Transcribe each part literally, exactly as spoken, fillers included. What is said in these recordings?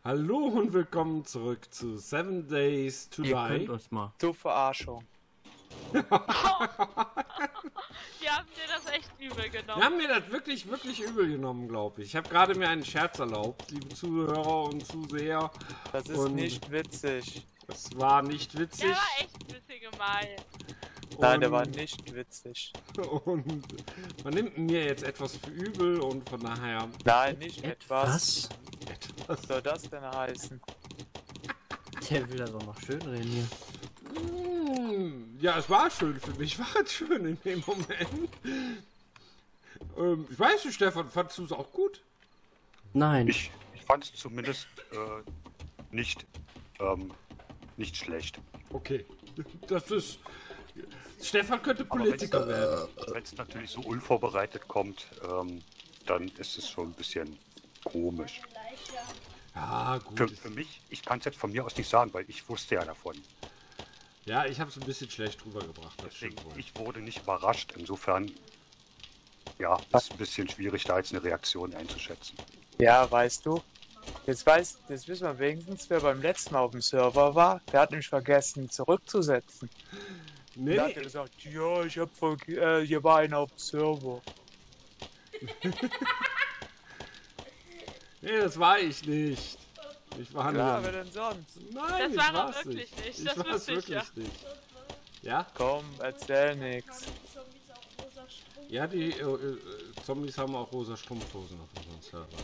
Hallo und willkommen zurück zu Seven Days to Die. Ihr könnt uns mal. Du Verarschung. Die haben dir das echt übel genommen. Wir haben mir das wirklich, wirklich übel genommen, glaube ich. Ich habe gerade mir einen Scherz erlaubt, liebe Zuhörer und Zuseher. Das ist Und nicht witzig. Das war nicht witzig. Der war echt witzig gemeint. Nein, der war nicht witzig. Und man nimmt mir jetzt etwas für übel und von daher... Nein, nicht etwas. Was? Etwas. Was soll das denn heißen? Der will das auch noch schön reden hier. Mm, Ja, es war schön für mich. War es schön in dem Moment. Ähm, ich weiß nicht, Stefan, fandst du es auch gut? Nein. Ich, ich fand es zumindest äh, nicht, ähm, nicht schlecht. Okay. Das ist... Stefan könnte Aber Politiker wenn's, werden. äh, Wenn es natürlich so unvorbereitet kommt, ähm, dann ist es schon ein bisschen komisch. Ja, gut. Für, für mich, ich kann es jetzt von mir aus nicht sagen, weil ich wusste ja davon. Ja, ich habe es ein bisschen schlecht rübergebracht. Das Deswegen, stimmt wohl. ich wurde nicht überrascht. Insofern, ja, ist ein bisschen schwierig, da jetzt eine Reaktion einzuschätzen. Ja, weißt du, jetzt weiß, jetzt wissen wir wenigstens, wer beim letzten Mal auf dem Server war. Der hat nämlich vergessen zurückzusetzen. Nee, Da hat er gesagt, ja, ich hab ver äh, hier war einer auf dem Server. nee, das war ich nicht. Ich war Klar, nur... wer denn sonst? Nein, Das ich war er war's wirklich nicht. Ich Das war's wusste ich wirklich ja. nicht. Ja? Komm, erzähl nix. Ja, die äh, äh, Zombies haben auch rosa Strumpfhosen auf unserem Server.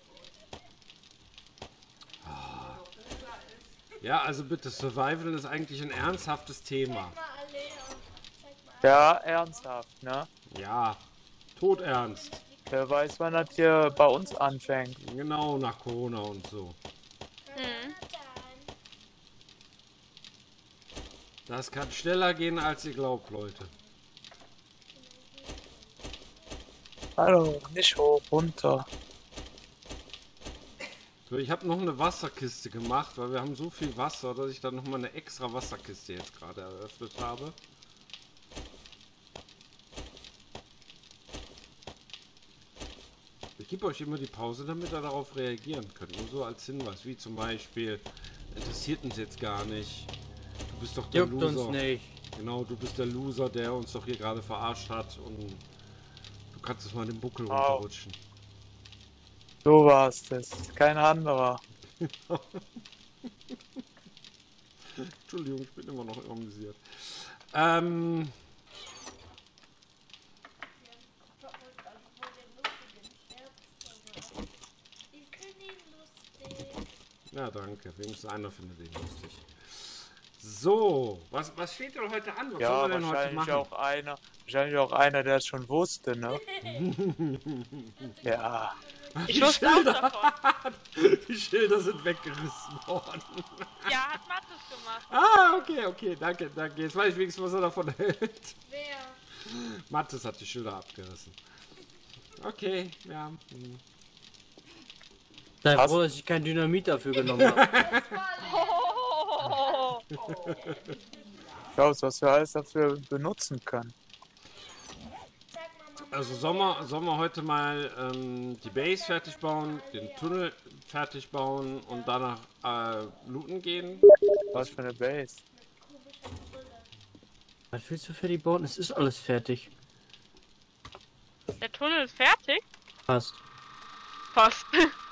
Ah. Ja, also bitte, Survival ist eigentlich ein ernsthaftes Thema. Ja, ernsthaft, ne? Ja, todernst. Wer weiß, wann das hier bei uns anfängt. Genau, nach Corona und so. Mhm. Das kann schneller gehen, als ihr glaubt, Leute. Hallo, nicht hoch, runter. So, ich habe noch eine Wasserkiste gemacht, weil wir haben so viel Wasser, dass ich dann noch mal eine extra Wasserkiste jetzt gerade eröffnet habe. Ich gebe euch immer die Pause, damit ihr darauf reagieren könnt. Nur so als Hinweis, wie zum Beispiel, interessiert uns jetzt gar nicht. Du bist doch der Juckt Loser. uns nicht. Genau, du bist der Loser, der uns doch hier gerade verarscht hat und du kannst es mal den Buckel Au. runterrutschen. Du warst es, kein anderer. Entschuldigung, ich bin immer noch amüsiert. Ähm... Ja, danke. Wenigstens einer findet den lustig. So, was, was steht denn heute an? Was Ja, sollen wir denn heute wahrscheinlich machen? auch einer, wahrscheinlich auch einer, der es schon wusste, ne? Ja. Ich wusste auch davon. Die Schilder sind weggerissen worden. Ja, hat Mathis gemacht. Ah, okay, okay, danke, danke. Jetzt weiß ich wenigstens, was er davon hält. Wer? Mathis hat die Schilder abgerissen. Okay, ja. hm. Sei Was? froh, dass ich kein Dynamit dafür genommen habe. Oh. Klaus, was wir alles dafür benutzen können. Also Sommer, Sommer heute mal ähm, die Base fertig bauen, den Tunnel fertig bauen und danach äh, looten gehen. Was für eine Base. Was willst du für die bauen? Es ist alles fertig. Der Tunnel ist fertig? Passt. Fast.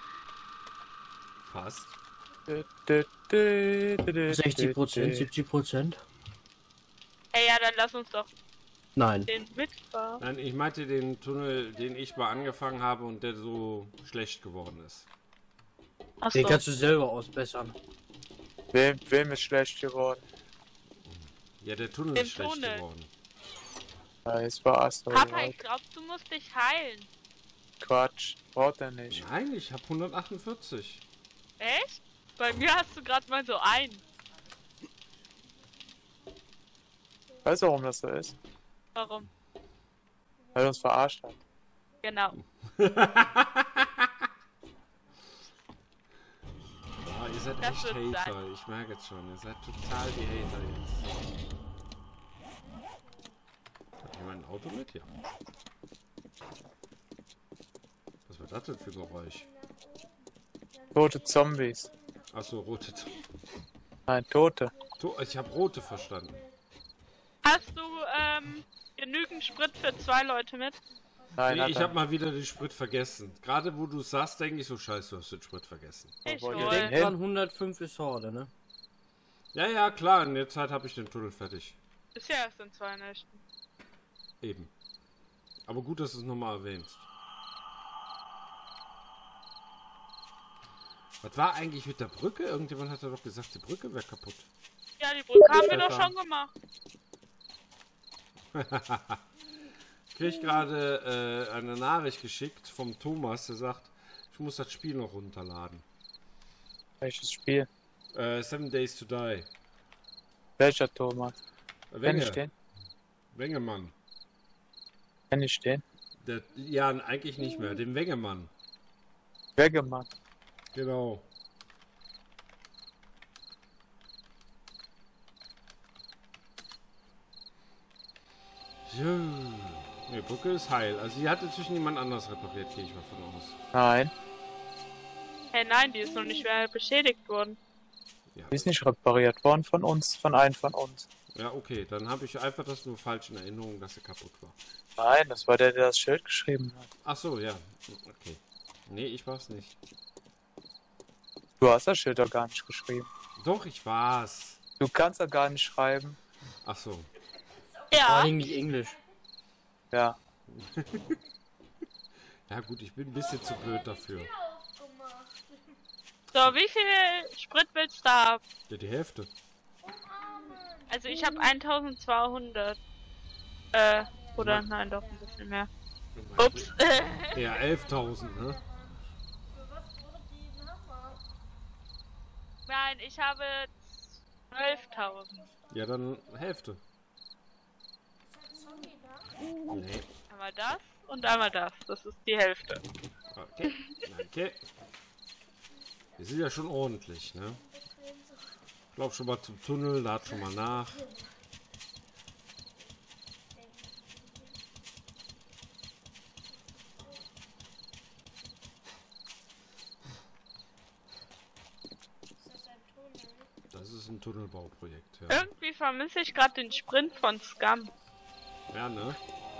Fast. sechzig Prozent, siebzig Prozent? Ey, ja, dann lass uns doch Nein. den mitfahren. Nein, ich meinte den Tunnel, den ich mal angefangen habe und der so schlecht geworden ist. Achso. Den kannst du selber ausbessern. Wem, wem ist schlecht geworden? Ja, der Tunnel Den ist schlecht Tunnel. geworden. Ja, jetzt war es doch Papa, ich glaub, du musst dich heilen. Quatsch, braucht er nicht. Nein, ich habe hundertachtundvierzig. Echt? Bei mir hast du gerade mal so einen. Weißt du, warum das so ist? Warum? Weil er uns verarscht hat. Genau. Ah, ihr seid Das echt wird Hater, sein. ich merke jetzt schon. Ihr seid total die Hater jetzt. Hat jemand ein Auto mit? Ja. Was war das denn für Geräusch? Tote Zombies. Achso, rote. To Nein, Tote. to ich habe rote verstanden. Hast du ähm, genügend Sprit für zwei Leute mit? Nein, Nee, hat ich er habe mal wieder den Sprit vergessen. Gerade wo du es sagst, denke ich so, scheiße, du hast den Sprit vergessen. Ich wollt Ich ihr hol. denke dran, hundertfünf ist Horde, ne? Ja, ja, klar, in der Zeit habe ich den Tunnel fertig. Ist ja erst in zwei Nächten. Eben. Aber gut, dass du es nochmal erwähnst. Was war eigentlich mit der Brücke? Irgendjemand hat ja doch gesagt, die Brücke wäre kaputt. Ja, die Brücke haben wir doch Stefan. schon gemacht. Ich krieg gerade äh, eine Nachricht geschickt vom Thomas, der sagt, ich muss das Spiel noch runterladen. Welches Spiel? Äh, Seven Days to Die. Welcher Thomas? Kenn Wenge. ich den? Wengemann. Kenn ich den? Der, ja, eigentlich nicht mehr. Den Wengemann. Weggemacht. Genau. So. Die Brücke ist heil. Also sie hat inzwischen jemand anders repariert, gehe ich mal von aus. Nein, Hey, nein, die ist noch nicht mehr beschädigt worden. Ja, die ist nicht repariert worden von uns, von einem von uns. ja okay. Dann habe ich einfach das nur falsch in Erinnerung, dass sie kaputt war. Nein, das war der, der das Schild geschrieben hat. Ach so, ja. Okay. Nee, ich war's nicht. Du hast das Schild doch gar nicht geschrieben. Doch, ich war's. Du kannst doch gar nicht schreiben. Ach so. Vor Ja, allem nicht Englisch. Ja. Ja gut, ich bin ein bisschen zu blöd dafür. so, wie viel Sprit willst du haben? Ja, die Hälfte. Also ich habe eintausendzweihundert. Äh, oder nein, doch ein bisschen mehr. Ups. Ja, elftausend, ne? Nein, ich habe zwölftausend. Ja, dann Hälfte. Nee. Einmal das und einmal das. Das ist die Hälfte. Okay. Danke. Wir sind ja schon ordentlich, ne? Ich glaub schon mal zum Tunnel, lad schon mal nach. Das ist ein Tunnelbauprojekt, ja. Irgendwie vermisse ich gerade den Sprint von Scum. Ja, ne?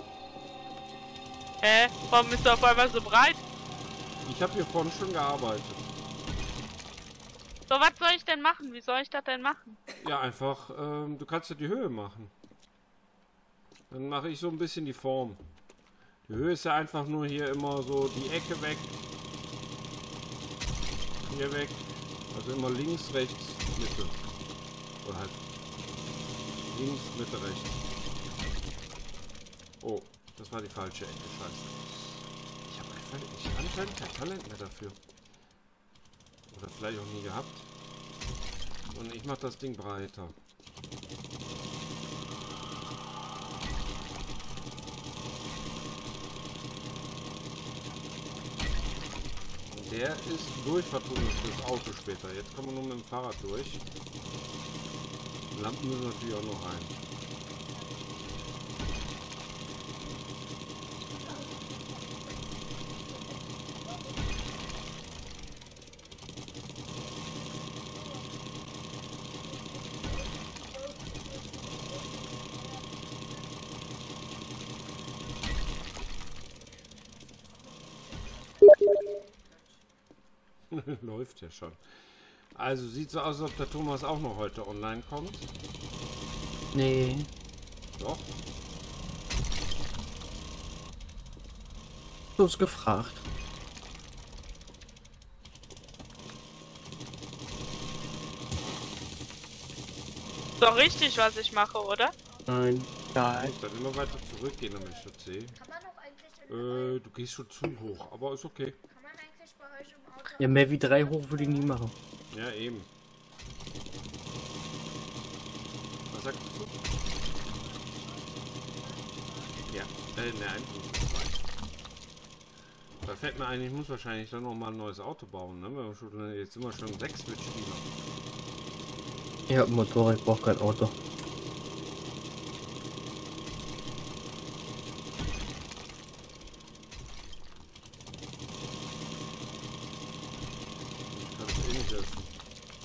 Hä? Warum ist er auf einmal so breit? Ich habe hier vorne schon gearbeitet. So, was soll ich denn machen? Wie soll ich das denn machen? Ja, einfach, ähm, du kannst ja die Höhe machen. Dann mache ich so ein bisschen die Form. Die Höhe ist ja einfach nur hier immer so die Ecke weg. Hier weg. Also immer links, rechts, Mitte. Oder halt links, Mitte, rechts. Oh, das war die falsche Ecke, scheiße. Ich habe einfach ich anscheinend kein Talent mehr dafür. Oder vielleicht auch nie gehabt. Und ich mache das Ding breiter. Und der ist durchvertunnelt fürs Auto später. Jetzt kommen wir nur mit dem Fahrrad durch. Die Lampen müssen natürlich auch noch rein. Läuft ja schon. Also sieht so aus, als ob der Thomas auch noch heute online kommt. Nee. Doch. Bloß gefragt. Ist doch richtig, was ich mache, oder? Nein. Ich Nein. muss dann immer weiter zurückgehen, damit ich das sehe. Kann man doch eigentlich, Äh, du gehst schon zu hoch, aber ist okay. kann man eigentlich bei euch im Auto Ja, mehr wie drei hoch würde ich nie machen. Ja, eben. Was sagst du? Ja, äh, ne, eins und zwei. Da fällt mir ein, ich muss wahrscheinlich dann noch mal ein neues Auto bauen, ne? Weil wir schon, jetzt sind wir schon sechs Mitspieler. Ich hab ein Motorrad, ich brauch kein Auto. Ich kann es eh nicht essen.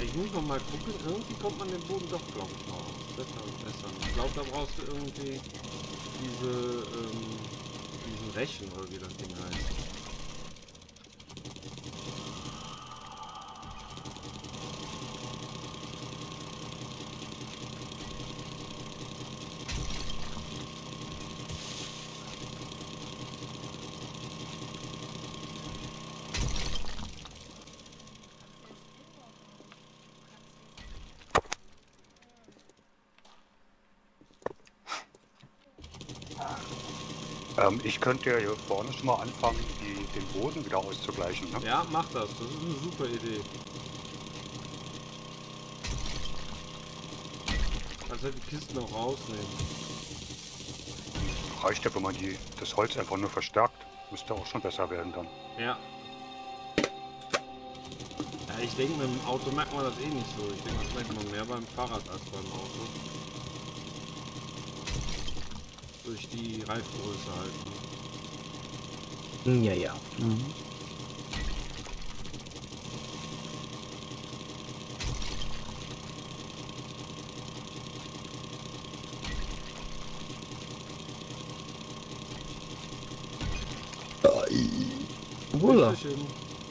ich muss noch mal gucken. Irgendwie kommt man den Boden doch, glaube ich, noch aus. Besser und besser. Ich glaube, da brauchst du irgendwie diese, ähm, diesen Rechen, oder wie das Ding heißt. Ähm, ich könnte ja hier vorne schon mal anfangen, die, den Boden wieder auszugleichen. Ne? Ja, mach das. Das ist eine super Idee. Kannst ja die Kisten auch rausnehmen. Reicht ja, wenn man die, das Holz einfach nur verstärkt. Müsste auch schon besser werden dann. Ja. Ja, ich denke, mit dem Auto merkt man das eh nicht so. Ich denke, das merkt man mehr beim Fahrrad als beim Auto. Durch die Reifgröße halt. Ja, ja. Mhm. Wohl. Bitteschön.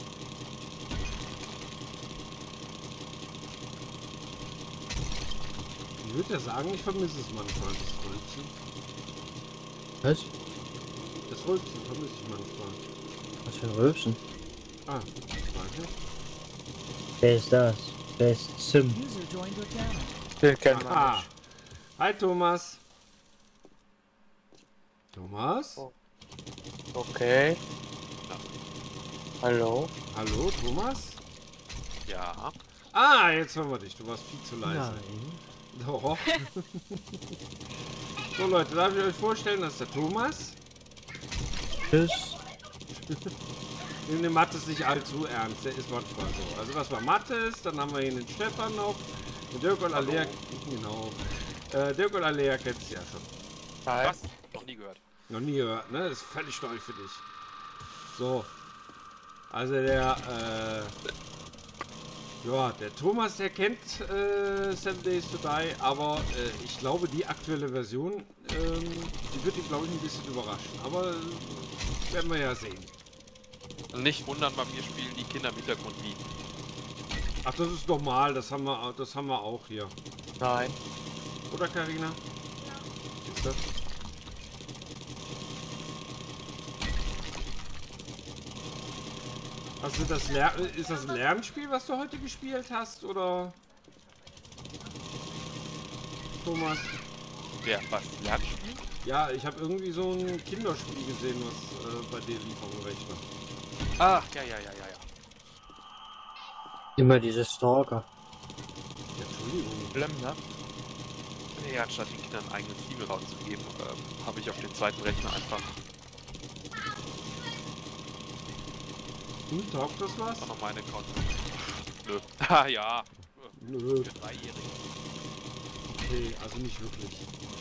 Ich würde ja sagen, ich vermisse es manchmal, das Rülpsen. Was? Das Rülpsen vermisse ich manchmal. Was für ein Rülpsen? Ah, warte. Wer ist das? Wer ist Sim? Den kennt man Ah. nicht. Hi Thomas. Thomas? Oh. Okay. Hallo? Hallo Thomas? Ja. Ah, jetzt hören wir dich. Du warst viel zu leise. Nein. Doch. So Leute, darf ich euch vorstellen, das ist der Thomas. Tschüss. Nehmen den Mattes nicht allzu ernst, der ist manchmal so. Also das war Mattes, dann haben wir hier den Stefan noch. Den Dirk und Alea, genau. Äh, Dirk und Alea kennst du ja schon. Hi. Was? Noch nie gehört. Noch nie gehört, ne? Das ist völlig neu für dich. So. Also der, äh, ja, der Thomas, der kennt äh, Seven Days to Die, aber äh, ich glaube, die aktuelle Version, ähm, die wird ihn, glaube ich, ein bisschen überraschen. Aber äh, werden wir ja sehen. Nicht wundern, bei mir spielen die Kinder im Hintergrund wie. Ach, das ist normal, das haben wir, das haben wir auch hier. Nein. Oder, Carina? Ist das? Also das Ler ist das ein Lernspiel, was du heute gespielt hast, oder? Thomas? Wer? Was? Lernspiel? Ja, ich habe irgendwie so ein Kinderspiel gesehen, was äh, bei dir lief am Rechner. Ach, ja, ja, ja, ja, ja. Immer diese Stalker. Ja, Entschuldigung. Schlimm, ne? Nee, anstatt den Kindern ein eigenes Team rauszugeben, ähm, habe ich auf den zweiten Rechner einfach Hm, taugt das was? auch noch meine Accounts. Nö. Ah ja. Nö. Für Dreijährige. Okay, also nicht wirklich.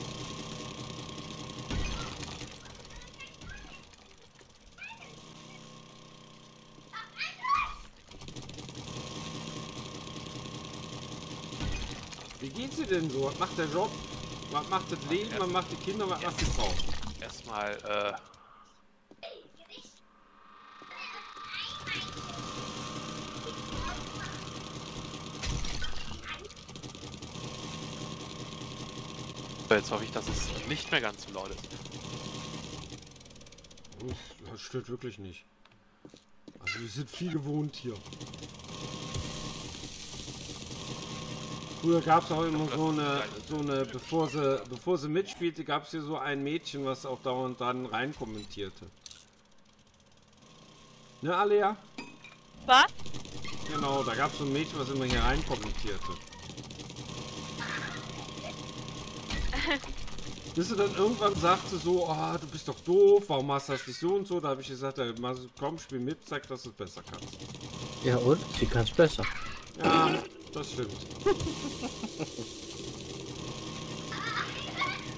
Wie geht's dir denn so? Was macht der Job? Was macht das Leben? Was macht die Kinder? Was macht die Frau? Erstmal, äh. Jetzt hoffe ich, dass es nicht mehr ganz so laut ist. Uff, das stört wirklich nicht. Also wir sind viel gewohnt hier. Früher gab es auch immer so eine, so eine, bevor sie, bevor sie mitspielte, gab es hier so ein Mädchen, was auch dauernd dann rein kommentierte. Ne, Alea? Was? Genau, da gab es so ein Mädchen, was immer hier rein kommentierte. Bis sie dann irgendwann sagte so, oh, du bist doch doof, warum machst du das nicht so und so? Da habe ich gesagt, ja, komm, spiel mit, zeig, dass du es besser kannst. Ja und? Sie kann es besser. Ja, das stimmt.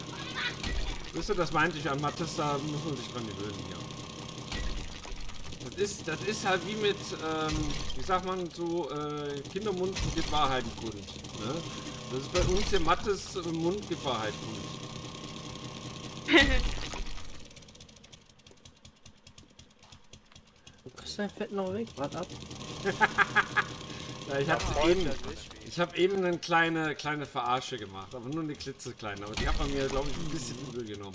Wisst ihr, das meinte ich an Mathis, da muss man sich dran gewöhnen hier. ist, das ist halt wie mit, ähm, wie sagt man so, äh, Kindermund gibt Wahrheit kund. Ne? Das ist bei uns der Mattes äh, Mund gibt Wahrheit kund. Du kriegst dein Fett noch weg, warte ab. Ja, ich habe eben, ich habe eben eine kleine, kleine Verarsche gemacht, aber nur eine klitzekleine. Aber die hat man mir, glaube ich, ein bisschen übel genommen.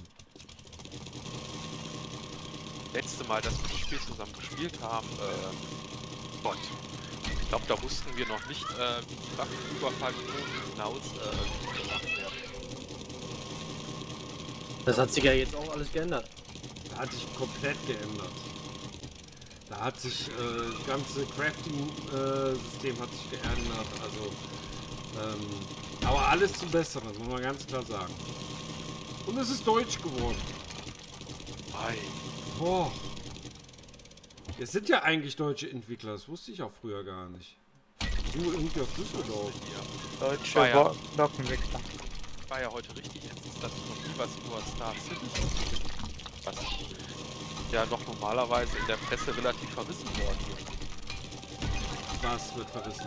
Letzte Mal, dass wir das Spiel zusammen gespielt haben, äh, Gott. Ich glaube, da wussten wir noch nicht, äh, wie die Waffenüberfallmethoden hinaus äh, gemacht werden. Das hat sich ja jetzt auch alles geändert. Da hat sich komplett geändert. Da hat sich äh, das ganze Crafting-System hat sich geändert. Also, ähm, aber alles zum Besseren, muss man ganz klar sagen. Und es ist deutsch geworden. Ei. Boah. Es sind ja eigentlich deutsche Entwickler, das wusste ich auch früher gar nicht. Nur irgendwie auf Düsseldorf. Ja. Deutsche War ja. Bo- Blockenwickler. War ja heute richtig jetzt, dass ich noch nie was über Star Citizen, was ja noch normalerweise in der Presse relativ verrissen worden ist. Was wird verrissen?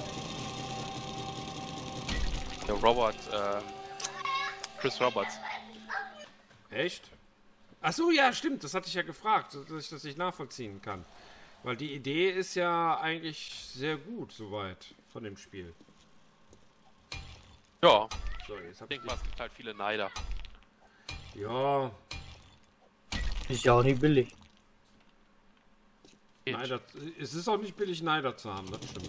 Der Robert, äh, Chris Roberts. Echt? Ach so, ja, stimmt. Das hatte ich ja gefragt, dass ich das nicht nachvollziehen kann. Weil die Idee ist ja eigentlich sehr gut, soweit, von dem Spiel. Ja, So, jetzt ich hab denke mal, es gibt halt viele Neider. Ja, Ist ja auch nicht billig. Geht. Neider, es ist auch nicht billig, Neider zu haben, das stimmt.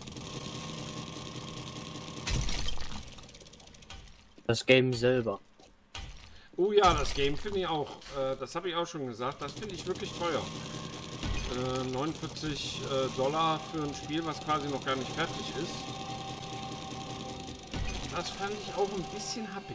Das Game selber. Oh ja, das Game finde ich auch, äh, das habe ich auch schon gesagt, das finde ich wirklich teuer. Äh, neunundvierzig äh, Dollar für ein Spiel, was quasi noch gar nicht fertig ist. Das fand ich auch ein bisschen happig.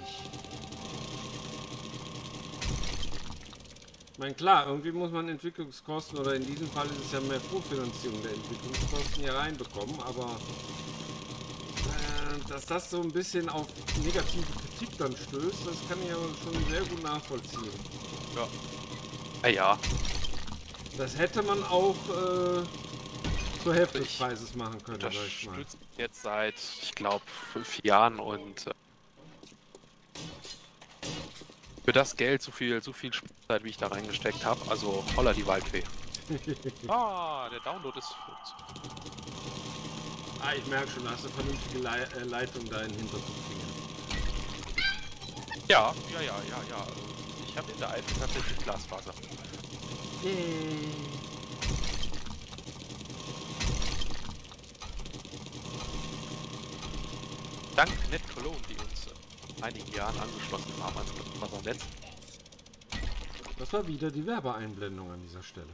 Ich meine, klar, irgendwie muss man Entwicklungskosten, oder in diesem Fall ist es ja mehr Vorfinanzierung der Entwicklungskosten hier reinbekommen, aber äh, dass das so ein bisschen auf negative Kritik dann stößt, das kann ich aber schon sehr gut nachvollziehen. Ja. Ah ja, Das hätte man auch äh, zur Hälfte des Ich Preises machen können, sag ich mal. unterstützt jetzt seit, ich glaube, fünf Jahren und äh, für das Geld so viel, so viel Spielzeit, wie ich da reingesteckt habe, also holla die Waldfee. Ah, der Download ist Ah, ich merke schon, da hast du eine vernünftige Lei äh, Leitung da in den Hintergrund. ja, ja, ja, ja, ja. Also ich habe in der Eifel tatsächlich Glasfaser. Dank NetCologne, die uns in einigen Jahren angeschlossen haben als Glasfasernetz. Das war wieder die Werbeeinblendung an dieser Stelle.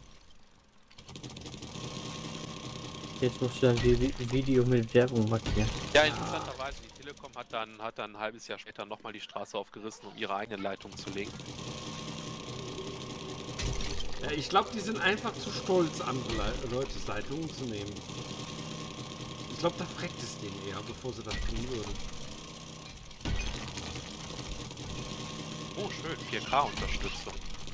Jetzt musst du ein Vi- Video mit Werbung markieren. Ja, interessanterweise, die Telekom hat dann, hat dann ein halbes Jahr später nochmal die Straße aufgerissen, um ihre eigene Leitung zu legen. Ja, ich glaube, die sind einfach zu stolz, andere Le Leutes Leitungen zu nehmen. Ich glaube, da freckt es denen eher, bevor sie das tun würden. Oh, schön, vier K-Unterstützung.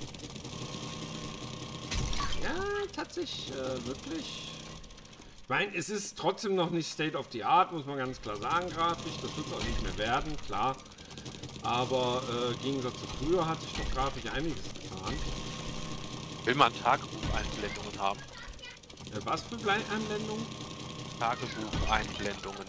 Ja, tatsächlich, äh, wirklich. Ich meine, es ist trotzdem noch nicht State of the Art, muss man ganz klar sagen, grafisch. Das wird es auch nicht mehr werden, klar. Aber äh, im Gegensatz zu früher hat sich doch grafisch einiges getan. Will man Tagebucheinblendungen haben? Äh, was für Blei-Einblendungen? Tagebucheinblendungen.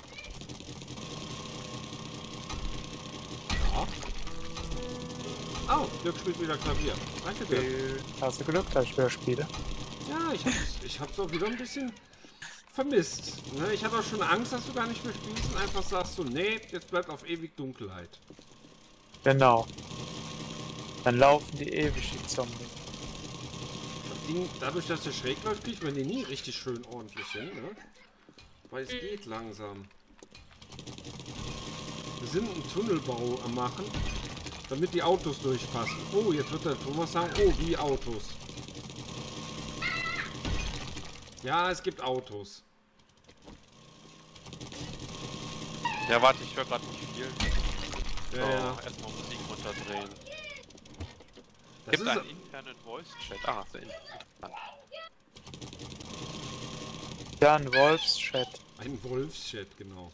Ja. Oh, Dirk spielt wieder Klavier. Danke dir. Äh, Hast du Glück, dass ich wieder spiele? Ja, ich hab's, ich hab's auch wieder ein bisschen vermisst. Ne? Ich hatte auch schon Angst, dass du gar nicht mehr spielst und einfach sagst so, nee, jetzt bleibt auf ewig Dunkelheit. Genau. Dann laufen die ewig, die Zombies. Das Ding, dadurch, dass der schräg läuft, kriegt man den nie richtig schön ordentlich hin, ne? Weil es geht langsam. Wir sind einen Tunnelbau am machen, damit die Autos durchpassen. Oh, jetzt wird der Thomas sagen, oh, wie Autos. Ja, es gibt Autos. Ja, warte, ich höre gerade nicht viel. So, Ja, ja. erstmal Musik runterdrehen. Das Gibt ist, einen internen Voice-Chat. Ah, sehr interessant. Ja, ein Wolfschat. Ein Wolfschat, genau.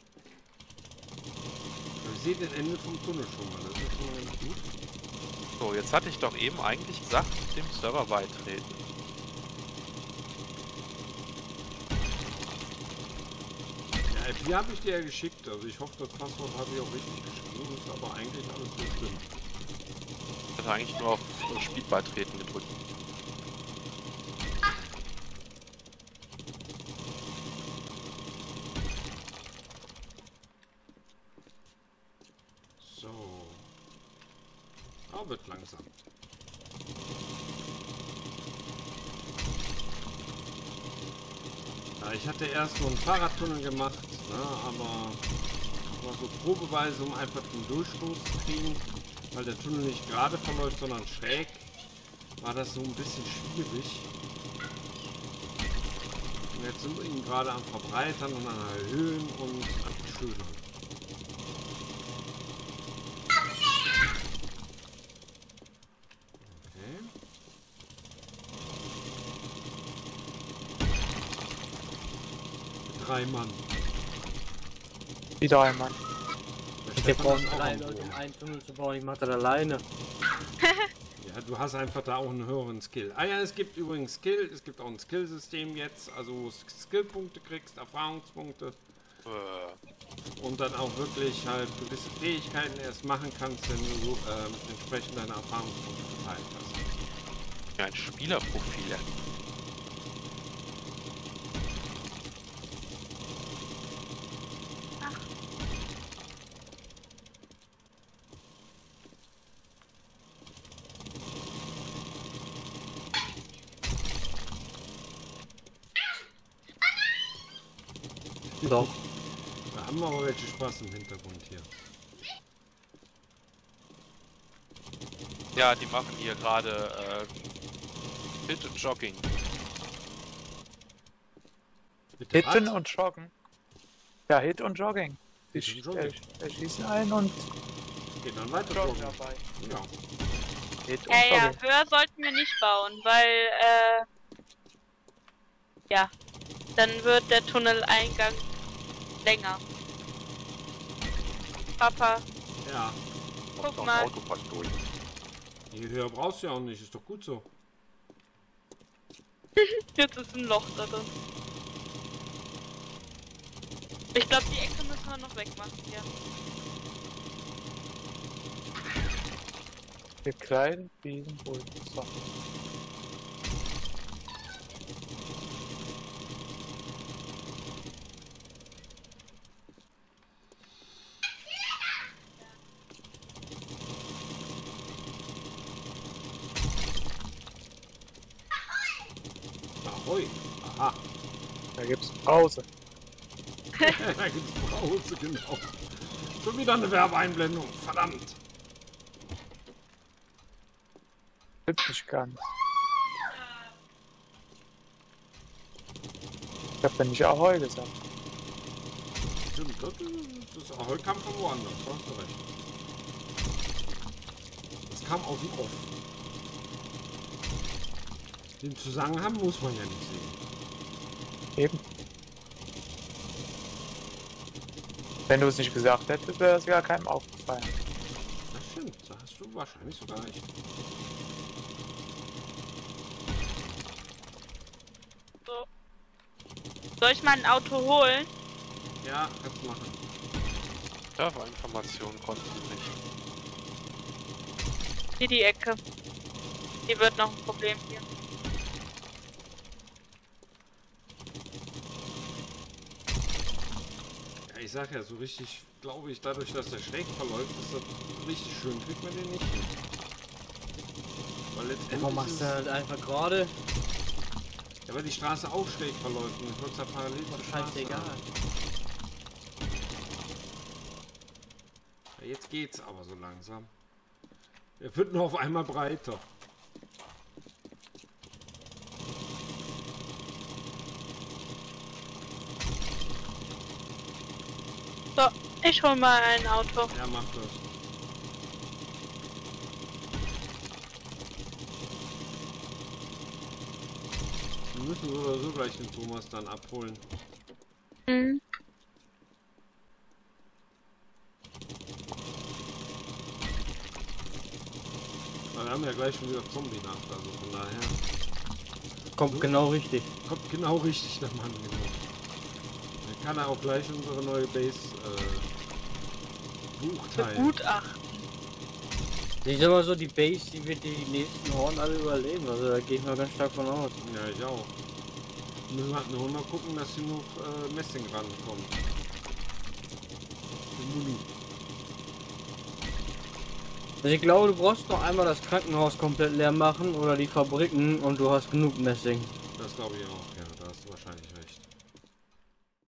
Wir sehen das Ende vom Tunnel schon mal, das ist schon mal ganz gut. So, jetzt hatte ich doch eben eigentlich gesagt, dem Server beitreten. Ja, I P habe ich dir ja geschickt, also ich hoffe, das Passwort habe ich auch richtig geschrieben, ist aber eigentlich alles so drin. Ich hatte eigentlich nur auf Spiel beitreten gedrückt. So. Aber wird langsam. Ja, ich hatte erst so einen Fahrradtunnel gemacht, ne, aber war so probeweise, um einfach den Durchstoß zu kriegen, weil der Tunnel nicht gerade verläuft, sondern schräg, war das so ein bisschen schwierig. Und jetzt sind wir ihn gerade am Verbreitern und an Erhöhen und am Verschönern. Okay. Mit drei Mann. Wieder einmal. Der Wir Stefan brauchen ist auch drei am Leute, Boden. um einen Tunnel zu bauen. Ich mach das alleine. Ja, du hast einfach da auch einen höheren Skill. Ah ja, es gibt übrigens Skill, es gibt auch ein Skillsystem jetzt, also wo du Skillpunkte kriegst, Erfahrungspunkte Äh, und dann auch wirklich halt gewisse Fähigkeiten erst machen kannst, wenn du ähm, entsprechend deine Erfahrungspunkte verteilt hast. ja, ein Spielerprofil. Doch. Da haben wir aber welche Spaß im Hintergrund hier. Ja, die machen hier gerade äh, Hit und Jogging. Bitte Hitten was? und Joggen. Ja, Hit und Jogging. Die Hit und sch- Jogging. äh, äh, schießen ein und Geht dann weiter joggen joggen. dabei. Ja. Hit und Ja, ja, Jogging. höher sollten wir nicht bauen, weil, äh, ja, dann wird der Tunneleingang länger. Papa, Ja. guck So ein mal. Auto passt durch. Je höher brauchst du ja auch nicht, ist doch gut so. Jetzt ist ein Loch da drin. Ich glaube, die Ecke müssen wir noch wegmachen hier. Gekleidet wie ein Bull. So. Ahoi. Aha. Da gibt's Pause. Da gibt's Pause, genau. Schon wieder eine Werbeeinblendung, verdammt. Stimmt nicht ganz. Ich hab ja nicht Ahoi gesagt. Stimmt, das, das Ahoi kam von woanders, da hast du recht. Das kam aus dem Off. Den Zusammenhang muss man ja nicht sehen. Eben. Wenn du es nicht gesagt hättest, wäre das gar keinem aufgefallen. Das stimmt, da hast du wahrscheinlich sogar recht. So. Soll ich mal ein Auto holen? Ja, kannst du machen. Serverinformationen konnten wir nicht. Hier die Ecke. Die wird noch ein Problem hier. Ja, ich sag ja, so richtig, glaube ich, dadurch, dass der schräg verläuft, ist das richtig schön, kriegt man den nicht hin. Weil letztendlich Warum machst ist, du halt einfach gerade? ja, weil die Straße auch schräg verläuft und ich wollte es ja parallel zur Straße Scheißegal. haben. Ja, jetzt geht's aber so langsam. Er wird nur auf einmal breiter. So, ich hol mal ein Auto. Ja, mach das. Wir müssen so oder so gleich den Thomas dann abholen. Mhm. Wir haben ja gleich schon wieder Zombie-Nacht, also von daher. Kommt genau richtig. Kommt genau richtig der Mann, genau. Dann kann er auch gleich unsere neue Base äh, buchteilen. Begutachten. Ich sag mal so, die Base, die wird die nächsten Horn alle überleben. Also da gehe ich mal ganz stark von aus. Ja, ich auch. Wir müssen halt nur noch gucken, dass hier noch äh, Messing rankommt. Die Muni. Also ich glaube, du brauchst noch einmal das Krankenhaus komplett leer machen oder die Fabriken und du hast genug Messing. Das glaube ich auch, ja, da hast du